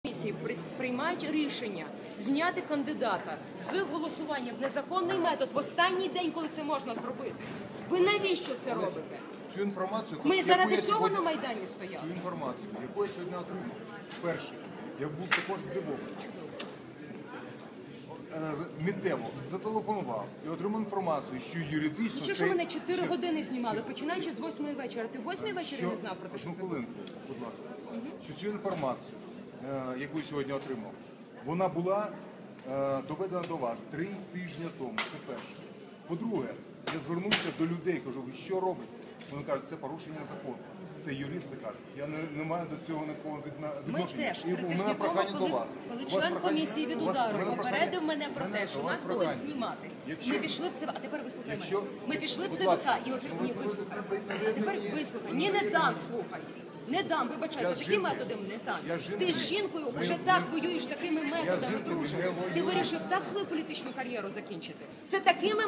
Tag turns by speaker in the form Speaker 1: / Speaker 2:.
Speaker 1: приймають рішення зняти кандидата з голосування в незаконний метод в останній день, коли це можна зробити. Ви навіщо це робите?
Speaker 2: Цю інформацію,
Speaker 1: Ми заради цього на Майдані стояли.
Speaker 2: Цю інформацію, яку я сьогодні отримав, перше, я був також здивований. Миттєво зателефонував і отримав інформацію, що юридично...
Speaker 1: Нічого, що мене 4 години знімали, починаючи з 8-ї вечора. Ти в 8-й вечора не знав про те, що це?
Speaker 2: Одну хвилинку, будь ласка. Що цю інформацію, яку я сьогодні отримав, вона була доведена до вас 3 тижні тому, це перше. По-друге, я звернувся до людей, кажу, ви що робите? Вони кажуть, це порушення закону. Це юристи кажуть. Я не маю до цього ніякого відношення.
Speaker 1: Ми теж, 3
Speaker 2: І
Speaker 1: тижні
Speaker 2: у мене
Speaker 1: тому,
Speaker 2: прохання до вас.
Speaker 1: коли член комісії від удару попередив мене про те, що нас будуть знімати. Ми пішли в ЦВК, а тепер вислухай мене. Ми пішли в ЦВК і ні, вислухай. А тепер вислухай. Ні, не дам, слухай. Не дам, вибачай, за такі методи не дам. Ти з жінкою вже так воюєш такими методами, друже. Ти вирішив так свою політичну кар'єру закінчити. Це такими